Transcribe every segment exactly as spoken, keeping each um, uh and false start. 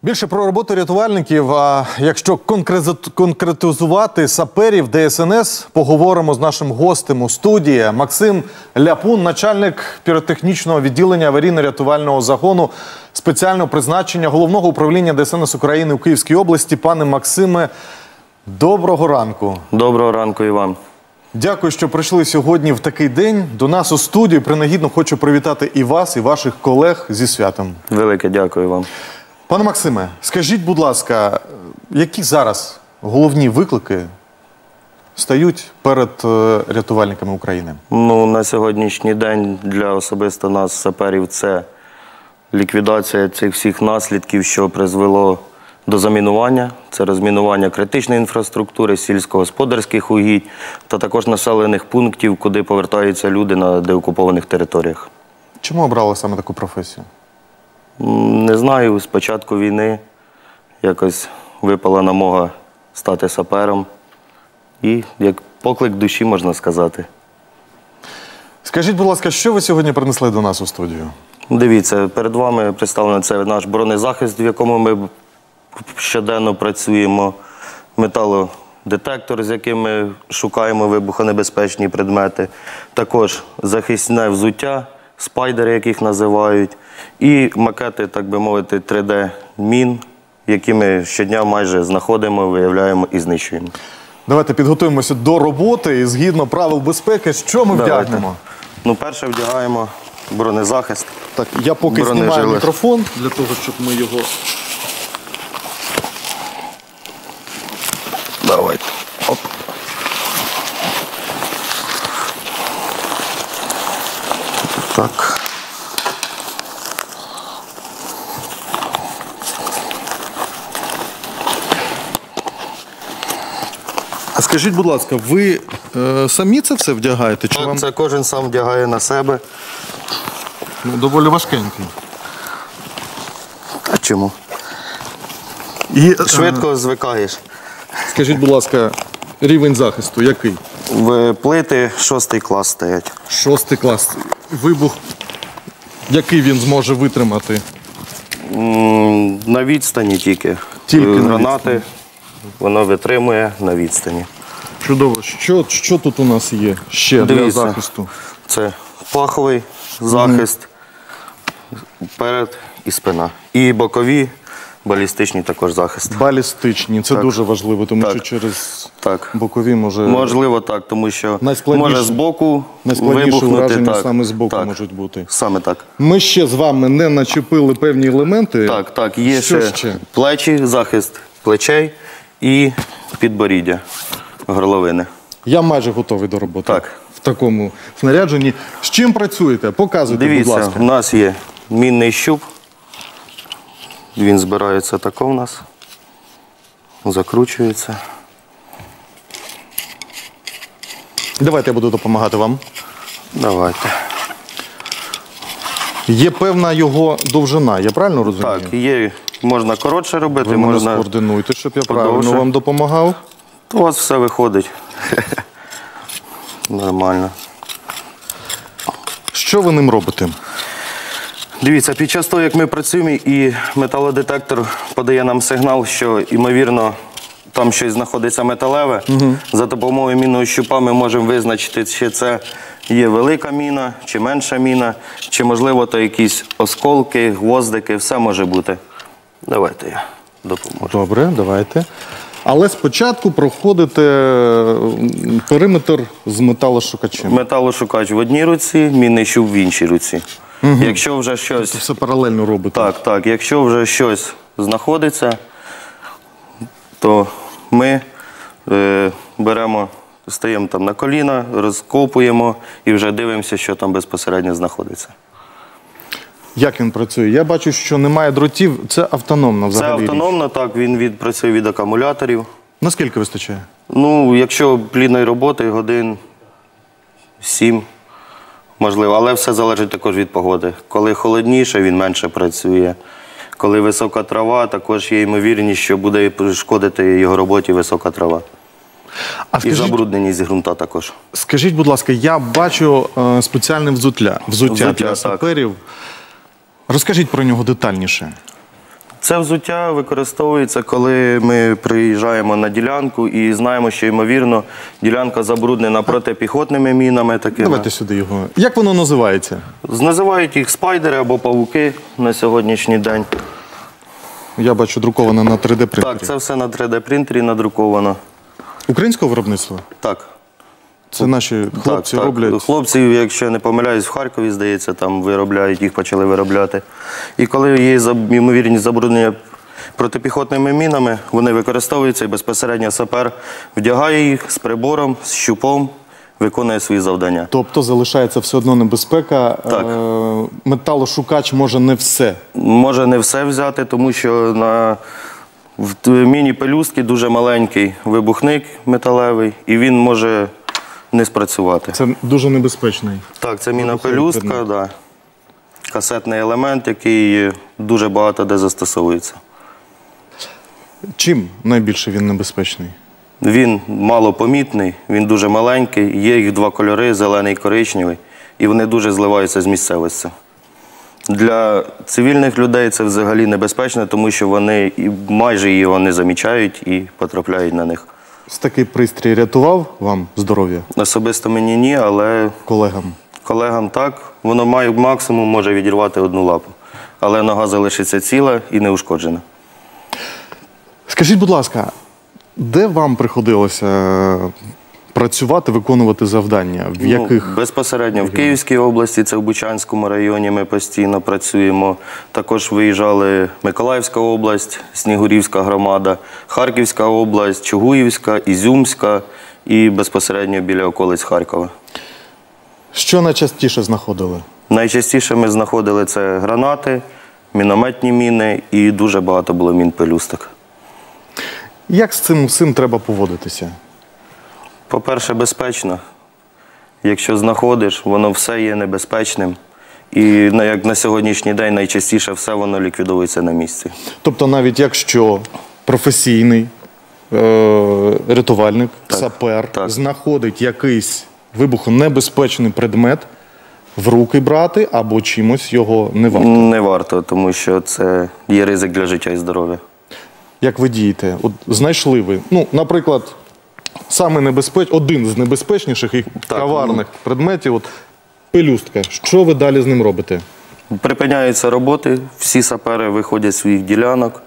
Більше про роботу рятувальників, а якщо конкретизувати саперів Де Ес Ен Ес, поговоримо з нашим гостем у студії. Максим Ляпун, начальник піротехнічного відділення аварійно-рятувального загону спеціального призначення Головного управління Де Ес Ен Ес України у Київській області. Пане Максиме, доброго ранку. Доброго ранку і вам. Дякую, що прийшли сьогодні в такий день до нас у студію. Принагідно хочу привітати і вас, і ваших колег зі святом. Велике дякую вам. Пане Максиме, скажіть, будь ласка, які зараз головні виклики стають перед рятувальниками України? Ну, на сьогоднішній день для особисто нас, саперів, це ліквідація цих всіх наслідків, що призвело до замінування. Це розмінування критичної інфраструктури, сільськогосподарських угідь та також населених пунктів, куди повертаються люди на деокупованих територіях. Чому обрали саме таку професію? Не знаю, з початку війни якось випала намога стати сапером. І як поклик душі, можна сказати. Скажіть, будь ласка, що ви сьогодні принесли до нас у студію? Дивіться, перед вами представлено це наш бронезахист, в якому ми щоденно працюємо, металодетектор, з яким ми шукаємо вибухонебезпечні предмети, також захисне взуття, спайдери, яких називають, і макети, так би мовити, три де мін, які ми щодня майже знаходимо, виявляємо і знищуємо. Давайте підготуємося до роботи і згідно правил безпеки, що ми Давайте. вдягнемо? Ну, перше вдягаємо бронезахист. Так, я поки знімаю мікрофон, для того, щоб ми його... Давайте. Оп. Так. А скажіть, будь ласка, ви е, самі це все вдягаєте? Чи так, вам... це кожен сам вдягає на себе. Ну, доволі важкенький. А чому? І, Швидко е... звикаєш. Скажіть, будь ласка, рівень захисту який? В плити шостий клас стоять. Шостий клас. Вибух, який він зможе витримати? На відстані тільки. Тільки гранати. На воно витримує на відстані. Чудово. Що, що тут у нас є ще Дивіться, для захисту? Це паховий захист, mm. перед і спина. І бокові, балістичні також захист. Балістичні. Це так. дуже важливо, тому так. що через так. бокові може... Можливо так, тому що може з боку вибухнути. Враження так. саме з боку так. можуть бути. Саме так. Ми ще з вами не начепили певні елементи. Так, так. Є ще, ще плечі, захист плечей і підборіддя, горловини. Я майже готовий до роботи. Так. В такому снарядженні. З чим працюєте? Показуйте, Дивіться, будь ласка. Дивіться, у нас є мінний щуп. Він збирається тако у нас. Закручується. Давайте я буду допомагати вам. Давайте. Є певна його довжина, я правильно розумію? Так, є. Можна коротше робити, Ви можна... Ви мене скоординуйте, щоб я подовше. правильно вам допомагав. У вас все виходить. Нормально. Що ви ним робите? Дивіться, під час того, як ми працюємо, і металодетектор подає нам сигнал, що, ймовірно, там щось знаходиться металеве, угу. за допомогою мінного щупа ми можемо визначити, чи це є велика міна, чи менша міна, чи, можливо, то якісь осколки, гвоздики, все може бути. Давайте я допоможу. Добре, давайте. Але спочатку проходите периметр з металошукачем. Металошукач в одній руці, мінний щуп в іншій руці. Угу. Якщо вже щось... Тобто все паралельно робите? Так, так. Якщо вже щось знаходиться, то ми е, беремо, стаємо там на коліна, розкопуємо і вже дивимося, що там безпосередньо знаходиться. Як він працює? Я бачу, що немає дротів. Це автономно взагалі? Це автономно, так. Він від, працює від акумуляторів. Наскільки вистачає? Ну, якщо плідної роботи, годин сім, можливо. Але все залежить також від погоди. Коли холодніше, він менше працює. Коли висока трава, також є ймовірність, що буде шкодити його роботі висока трава. А скажіть, і забрудненість ґрунта також. Скажіть, будь ласка, я бачу е, спеціальне взуття, взуття, взуття для саперів. Розкажіть про нього детальніше. Це взуття використовується, коли ми приїжджаємо на ділянку і знаємо, що, ймовірно, ділянка забруднена протипіхотними мінами. Такими. Давайте сюди його. Як воно називається? Називають їх спайдери або павуки на сьогоднішній день. Я бачу, друковано на три де принтері. Так, це все на три де принтері надруковано. Українського виробництва? Так. Це наші хлопці так, так. роблять? Хлопці, якщо не помиляюсь, в Харкові, здається, там виробляють, їх почали виробляти. І коли є ймовірність забруднення протипіхотними мінами, вони використовуються і безпосередньо сапер вдягає їх з прибором, з щупом, виконує свої завдання. Тобто залишається все одно небезпека. Так. Е, металошукач може не все. Може не все взяти, тому що на в міні-пелюстки дуже маленький вибухник металевий, і він може не спрацювати. Це дуже небезпечний. Так, це міна-пелюстка, да. Касетний елемент, який дуже багато де застосовується. Чим найбільше він небезпечний? Він малопомітний, він дуже маленький, є їх два кольори, зелений і коричневий, і вони дуже зливаються з місцевості. Для цивільних людей це взагалі небезпечно, тому що вони і майже його не замічають і потрапляють на них. Ось такий пристрій рятував вам здоров'я? Особисто мені ні, але Колегам? колегам так. Воно має максимум може відірвати одну лапу, але нога залишиться ціла і неушкоджена. Скажіть, будь ласка, де вам приходилося працювати, виконувати завдання? В яких? Ну, безпосередньо в Київській області, це в Бучанському районі ми постійно працюємо. Також виїжджали Миколаївська область, Снігурівська громада, Харківська область, Чугуївська, Ізюмська і безпосередньо біля околиць Харкова. Що найчастіше знаходили? Найчастіше ми знаходили це гранати, мінометні міни і дуже багато було мін-пелюсток. Як з цим всім треба поводитися? По-перше, безпечно. Якщо знаходиш, воно все є небезпечним. І як на сьогоднішній день найчастіше все воно ліквідується на місці. Тобто навіть якщо професійний е- рятувальник, Так, сапер так. знаходить якийсь вибухонебезпечний предмет, в руки брати або чимось його не варто? Не варто, тому що це є ризик для життя і здоров'я. Як ви дієте? От знайшли ви, ну, наприклад, саме небезпеч... один з небезпечніших і коварних предметів, от пелюстка. Що ви далі з ним робите? Припиняються роботи, всі сапери виходять з своїх ділянок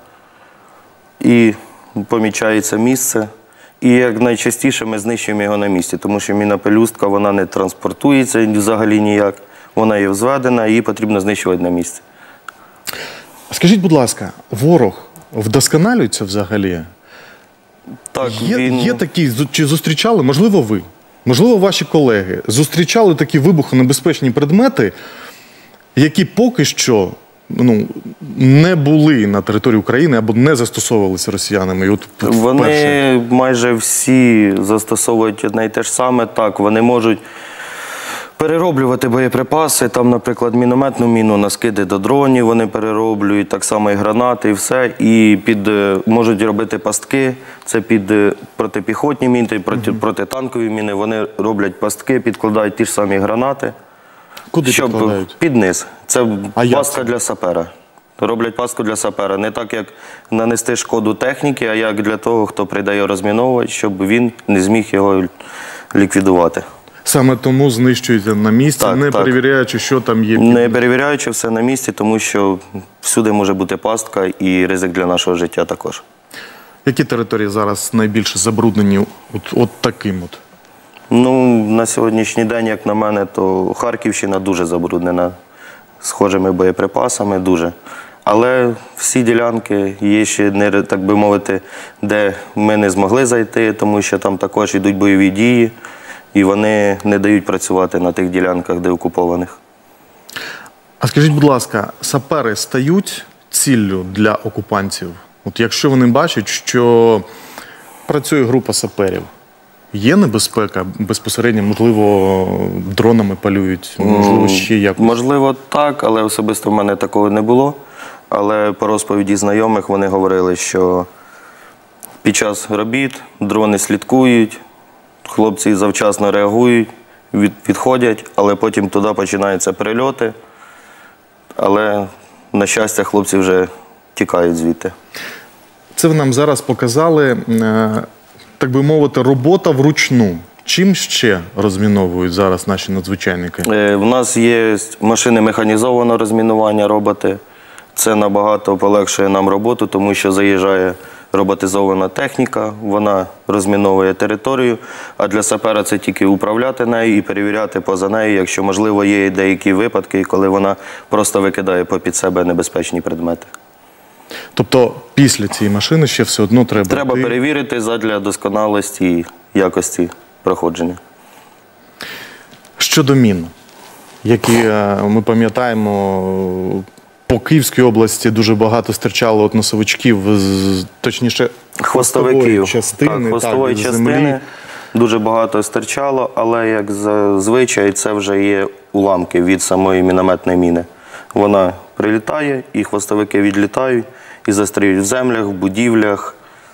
і помічається місце. І як найчастіше ми знищуємо його на місці, тому що міна-пелюстка, вона не транспортується взагалі ніяк, вона є взведена, її потрібно знищувати на місці. Скажіть, будь ласка, ворог вдосконалюється взагалі? Так, Є, він... є такі, чи зустрічали, можливо ви, можливо ваші колеги, зустрічали такі вибухонебезпечні предмети, які поки що ну, не були на території України або не застосовувалися росіянами? І от Вони вперше. майже всі застосовують одне й те ж саме. Так, вони можуть перероблювати боєприпаси, там, наприклад, мінометну міну на скиди до дронів вони перероблюють, так само і гранати, і все. І під, можуть робити пастки, це під протипіхотні міни, проти, протитанкові міни. Вони роблять пастки, підкладають ті ж самі гранати. Куди щоб підкладають? Під низ. Це А як пастка це? для сапера. Роблять пастку для сапера. Не так, як нанести шкоду техніки, а як для того, хто прийде його розміновувати, щоб він не зміг його ліквідувати. Саме тому знищуєте на місці, Так, не так. перевіряючи, що там є. Не перевіряючи все на місці, тому що всюди може бути пастка і ризик для нашого життя також. Які території зараз найбільше забруднені от, от таким от? Ну, на сьогоднішній день, як на мене, то Харківщина дуже забруднена схожими боєприпасами, дуже. Але всі ділянки є ще, не, так би мовити, де ми не змогли зайти, тому що там також йдуть бойові дії, і вони не дають працювати на тих ділянках, де окупованих. А скажіть, будь ласка, сапери стають ціллю для окупантів? От якщо вони бачать, що працює група саперів, є небезпека безпосередньо, можливо, дронами полюють, можливо, ще якось? Можливо, так, але особисто в мене такого не було. Але по розповіді знайомих вони говорили, що під час робіт дрони слідкують, хлопці завчасно реагують, від, відходять, але потім туди починаються прильоти. Але, на щастя, хлопці вже тікають звідти. Це ви нам зараз показали, е, так би мовити, робота вручну. Чим ще розміновують зараз наші надзвичайники? Е, В нас є машини механізованого розмінування, роботи. Це набагато полегшує нам роботу, тому що заїжджає роботизована техніка, вона розміновує територію, а для сапера це тільки управляти нею і перевіряти поза нею, якщо, можливо, є деякі випадки, коли вона просто викидає попід себе небезпечні предмети. Тобто після цієї машини ще все одно треба... Треба йти. перевірити задля досконалості і якості проходження. Щодо мін, які е, ми пам'ятаємо, по Київській області дуже багато стирчало от носовичків, з, точніше, Хвостовиків. частини, так, хвостової так, частини землі. дуже багато стирчало, але, як зазвичай, це вже є уламки від самої мінометної міни. Вона прилітає, і хвостовики відлітають, і застрілюють в землях, в будівлях.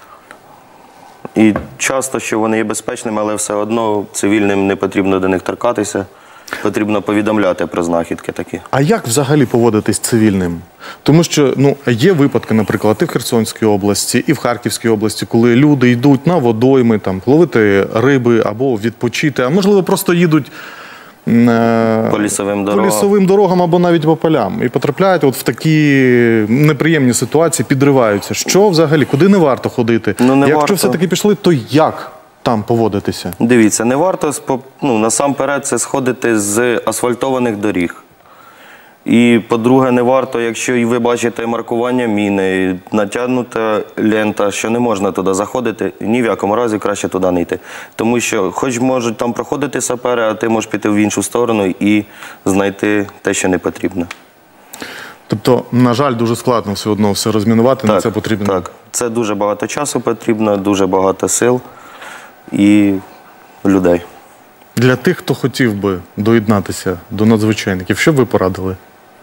І часто, що вони є безпечними, але все одно цивільним не потрібно до них торкатися. Потрібно повідомляти про знахідки такі. А як взагалі поводитись цивільним? Тому що ну, є випадки, наприклад, і в Херсонській області, і в Харківській області, коли люди йдуть на водойми, там, ловити риби або відпочити, а можливо просто їдуть е, По лісовим по дорогам. лісовим дорогам або навіть по полям. І потрапляють от в такі неприємні ситуації, підриваються. Що взагалі? Куди не варто ходити? Ну, не Якщо варто. все-таки пішли, то як там поводитися? Дивіться, не варто спо- ну, насамперед це сходити з асфальтованих доріг. І, по-друге, не варто, якщо і ви бачите маркування міни, натягнута лента, що не можна туди заходити, ні в якому разі краще туди не йти. Тому що хоч можуть там проходити сапери, а ти можеш піти в іншу сторону і знайти те, що не потрібно. Тобто, на жаль, дуже складно все одно все розмінувати, на це потрібно. Так, це дуже багато часу потрібно, дуже багато сил і людей. Для тих, хто хотів би доєднатися до надзвичайників, що б ви порадили?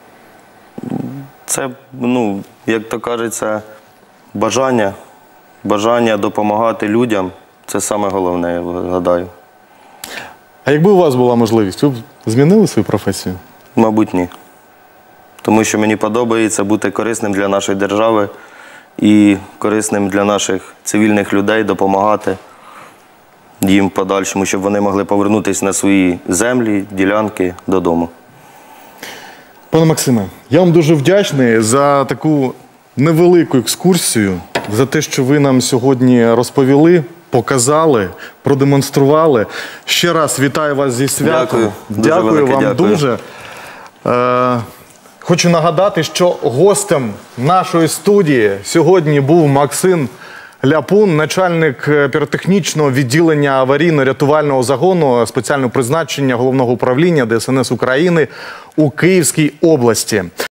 Це, ну, як то кажеться, бажання, бажання допомагати людям – це саме головне, я гадаю. А якби у вас була можливість, ви б змінили свою професію? Мабуть, ні. Тому що мені подобається бути корисним для нашої держави і корисним для наших цивільних людей, допомагати їм в подальшому, щоб вони могли повернутися на свої землі, ділянки додому. Пане Максиме, я вам дуже вдячний за таку невелику екскурсію, за те, що ви нам сьогодні розповіли, показали, продемонстрували. Ще раз вітаю вас зі святом. Дякую. Дуже Дякую велике вам дякую. дуже. Е, хочу нагадати, що гостем нашої студії сьогодні був Максим Ляпун, начальник піротехнічного відділення аварійно-рятувального загону спеціального призначення Головного управління Де Ес Ен Ес України у Київській області.